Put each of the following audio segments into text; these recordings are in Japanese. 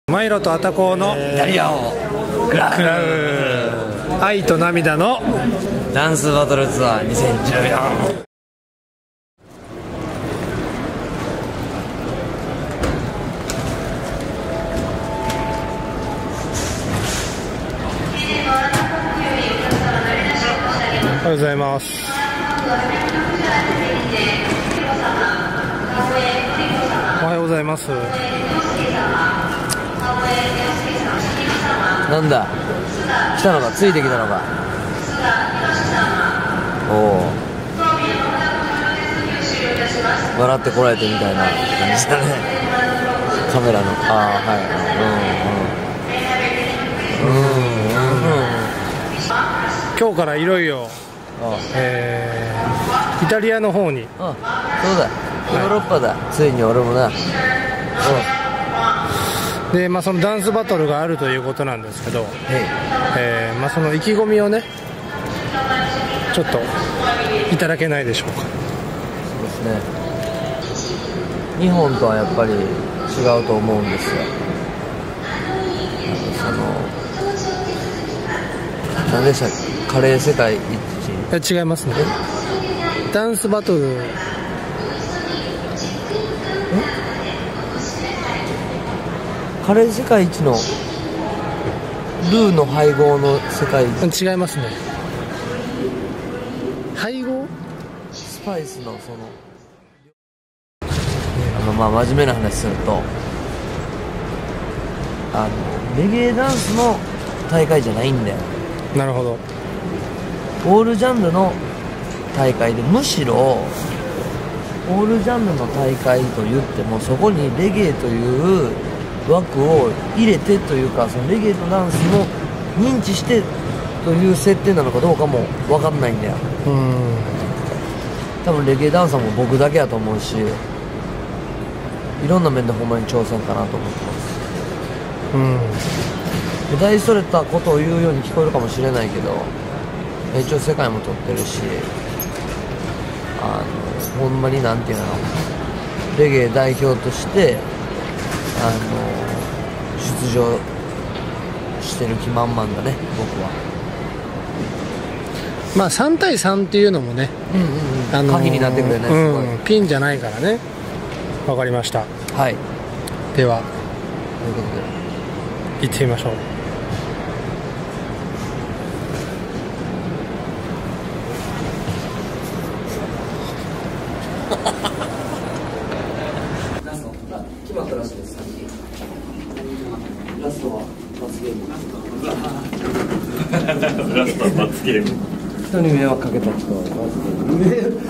マイロとアタコのイタリアをクラウ愛と涙のダンスバトルツアー2014。 おはようございます。おはようございます。 なんだ、来たのか、ついてきたのか。おお、笑ってこられてみたいな感じだね。カメラの、ああ、はい、 今日からいろいろイタリアの方に、 そうだ、ヨーロッパだ、ついに俺もな。 で、そのダンスバトルがあるということなんですけど、その意気込みをね、ちょっといただけないでしょうか。 そうですね、日本とはやっぱり違うと思うんですよ。何でしたっけ、カレー世界一？ 違いますね。ダンスバトル、 カレー世界一のルーの配合の世界一？ 違いますね。配合？ スパイスのその真面目な話すると、レゲエダンスの大会じゃないんだよ。 なるほど。 オールジャンルの大会で、むしろオールジャンルの大会と言っても、そこにレゲエという枠を入れてというか、そのレゲエとダンスも認知してという設定なのかどうかも分かんないんだよ。多分レゲエダンサーも僕だけやと思うし、いろんな面でほんまに挑戦かなと思ってます。大それたことを言うように聞こえるかもしれないけど、一応世界も取ってるし、ほんまになんていうの、レゲエ代表として出場してる気満々だね、僕は。 3対3っていうのもね、 可否になってくるね、すごい。 ピンじゃないからね。わかりました。 はい。 では、 ということで行ってみましょう。 決まったらしいです。ラストは罰ゲーム。ラストは罰ゲーム。人に迷惑かけた人は罰ゲーム。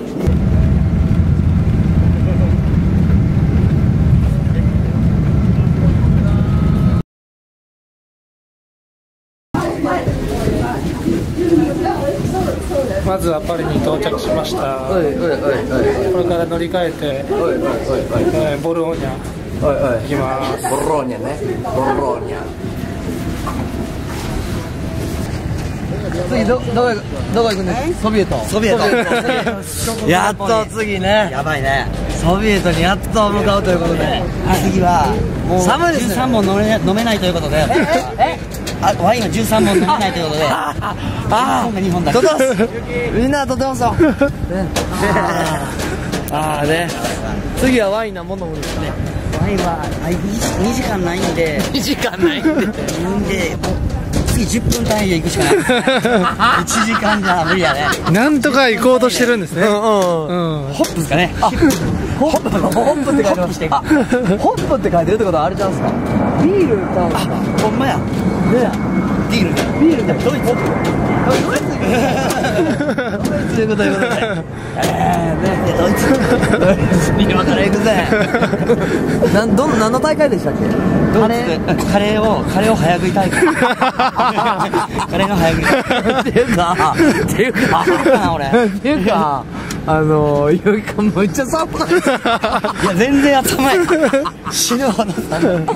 まずはパリに到着しました。これから乗り換えてボローニャ行きます。 ボローニャね、ボローニャ。次どこ行くんです？ソビエト。やっと次ね。やばいね。ソビエトにやっと向かうということで、次はもう寒いですね。13本飲めないということで。ワインは13本飲めないということで、2本だけ。みんなとってますよ。ね。次はワイン何本飲むんですかね。ワインは2時間ないんで。2時間ないんで。次10分単位で行くしかない。1時間じゃ無理やね。 なんとか行こうとしてるんですね。 ホップですかね。ホップって書いてます。ホップって書いてるってことはあれちゃうんですか。ビールちゃうんですか。ほんまや。ビールでドイツということで、ドイツに今から行くぜ。何の大会でしたっけ？カレーを早食い大会。カレーの早食い大会。っていうかゆきかめっちゃ寒い。いや全然頭いい。死ぬほど寒い。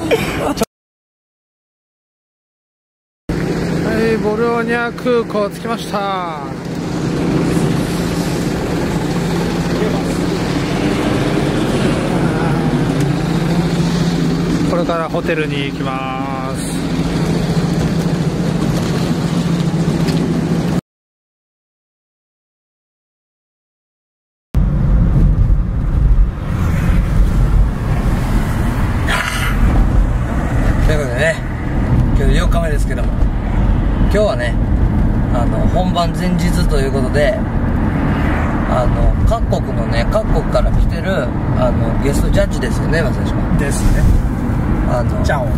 ボローニャ空港着きました。 これからホテルに行きます。 ということでね、今日4日目ですけども、今日はね、本番前日ということで、各国から来てるゲストジャッジですよね、正義君ですね。チャオ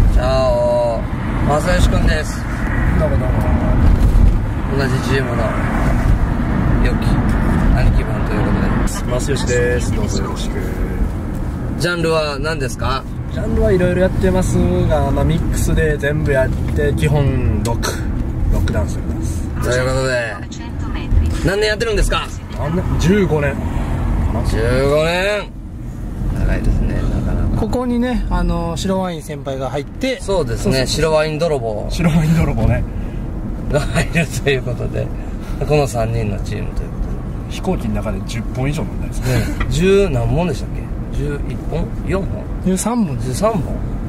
正義君です。 どうもどうも。 同じチームの良き兄貴分ということで、 正義です。どうぞよろしく。 ジャンルは何ですか？ ジャンルはいろいろやってますが、ミックスで全部やって、基本ロックダンスです。 ということで、何年やってるんですか ？15年。 15年長いですね、なかなか。 ここにね、白ワイン先輩が入って、 そうですね、白ワイン泥棒ねが入るということで、この3人のチームというこ飛行機の中で10本以上飲んだんですね。 とで、10何本でしたっけ？11本？4本 13本 13本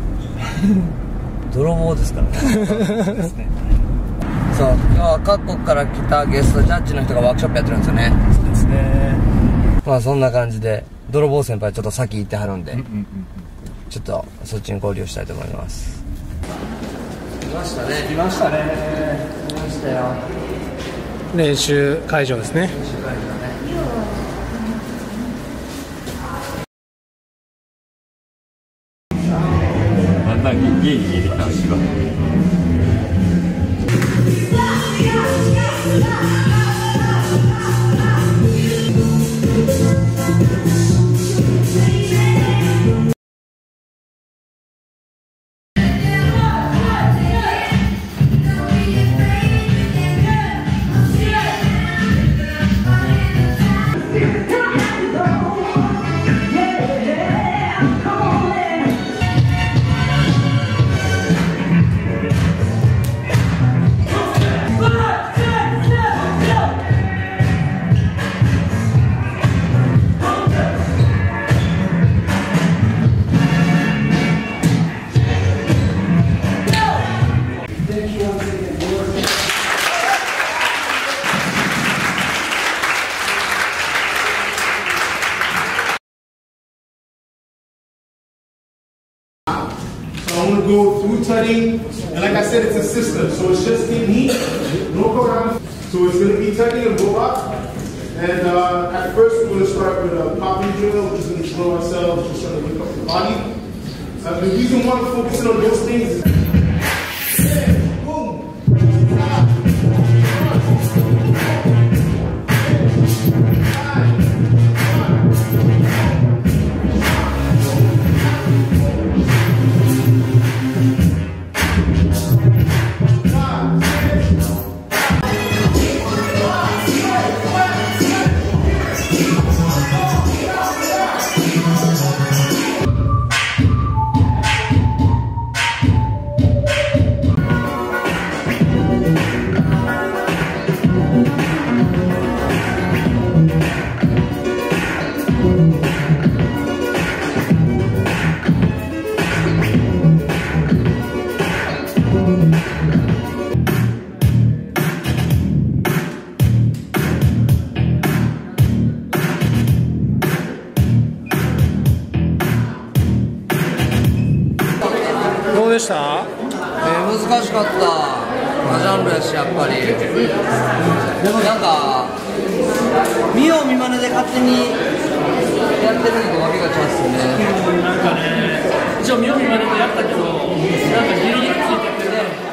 泥棒ですからねですね。 そう、今日は各国から来たゲストジャッジの人がワークショップやってるんですよね。 そうですね。 まあそんな感じで、泥棒先輩ちょっと先行ってはるんで、ちょっとそっちに合流したいと思います。来ましたね。 来ましたね。 来ましたよ。 練習会場ですね。 だんだん家に見えてきた牛が。 I want to go through tutting, and like I said, it's a system, so it's just technique, no program. So it's going to be tutting and go up. And at first, we're going to start with a popping drill, which is going to drill ourselves, just trying to wake up the body. The reason why we're focusing on those things is boom. どうでした？ 難しかった。ジャンルやし、やっぱり。でもなんか、見よう見まねで勝手にやってるのとわけが違うっすね。 なんかね、一応見よう見まねでやったけど、なんかギリギリついててね。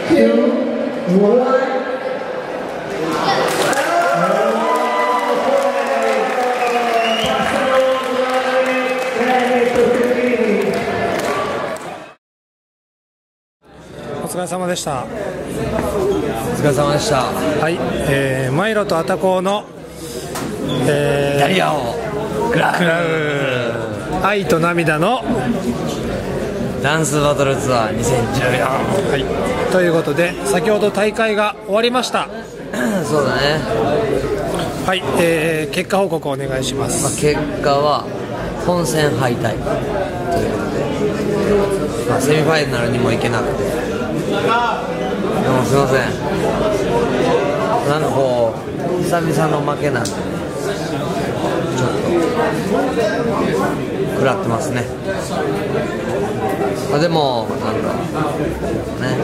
お疲れ様でした。 お疲れ様でした。 はい、マイロとアタコの、 イタリアをクラウ愛と涙のダンスバトルツアー2014、 はい、ということで先ほど大会が終わりました。 そうだね。 はい、結果報告をお願いします。 結果は本戦敗退ということで、セミファイナルにも行けなくて、でもすいません、なんかこう久々の負けなんでね、ちょっと食らってますね。でもなんだろうね、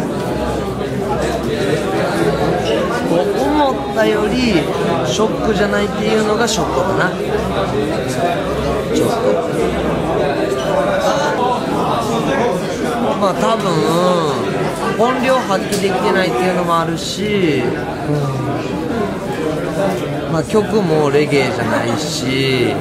思ったよりショックじゃないっていうのがショックかな。ちょっとまあ多分本領発揮できてないっていうのもあるし、まあ曲もレゲエじゃないし、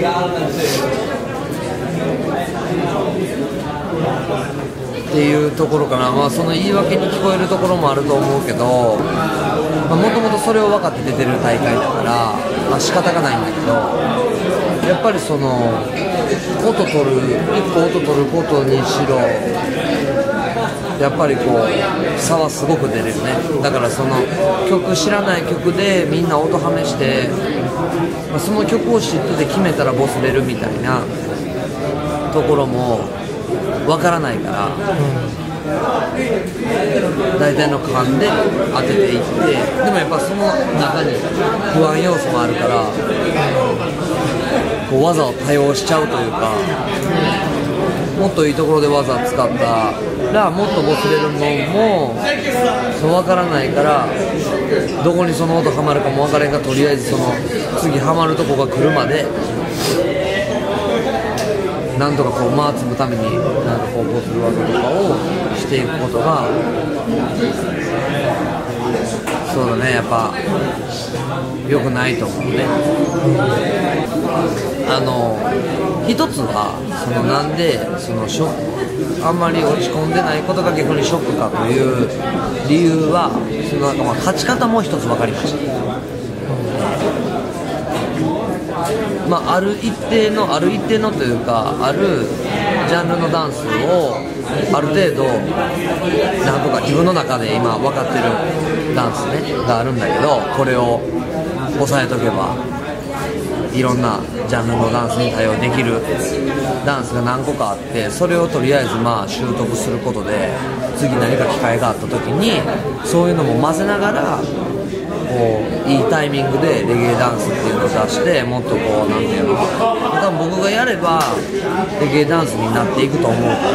っていうところかな。まあその言い訳に聞こえるところもあると思うけど、もともとそれを分かって出てる大会だから、まあ仕方がないんだけど、やっぱりその音取る、一個音取ることにしろ、やっぱりこう差はすごく出れるね。だからその曲、知らない曲でみんな音はめして、まあ、その曲を知ってて決めたらボス出るみたいなところもわからないから、大体の勘で当てていって、でもやっぱその中に不安要素もあるから、こう技を多用しちゃうというか、もっといいところで技を使ったらもっとボスれるのもそう分からないから、どこにその音はまるかも分からへんから、とりあえずその次はまるとこが来るまでなんとかこう間積むためになんかこうボスる技とかをしていくことが、そうだね、やっぱ良くないと思うね。一つはそのなんでそのあんまり落ち込んでないことが逆にショックかという理由は、そのなんかまあ勝ち方も一つ分かりました。まあ、ある一定のというか、あるジャンルのダンスをある程度なんとか自分の中で今分かってるダンスねがあるんだけど、これを押さえとけばいろんなジャンルのダンスに対応できるダンスが何個かあって、それをとりあえずまあ習得することで、次何か機会があった時にそういうのも混ぜながら、こういいタイミングでレゲエダンスっていうのを出して、もっとこうなんていうの、多分僕がやればレゲエダンスになっていくと思うから、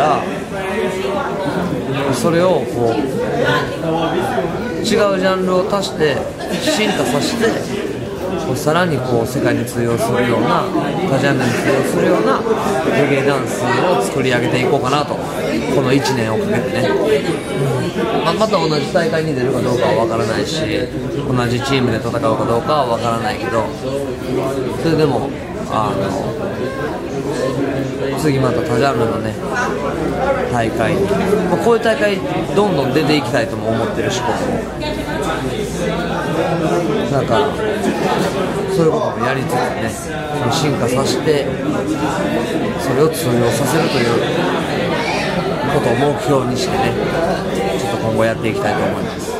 それをこう違うジャンルを足して進化させて、さらにこう世界に通用するような、他ジャンルに通用するようなレゲエダンスを作り上げていこうかなと、この1年をかけてね、また同じ大会に出るかどうかは分からないし、同じチームで戦うかどうかは分からないけど、それでも次また他ジャンルのね大会、こういう大会どんどん出ていきたいとも思ってるし、僕もだからそういうこともやりつつね、その進化させてそれを通用させるということを目標にしてね、ちょっと今後やっていきたいと思います。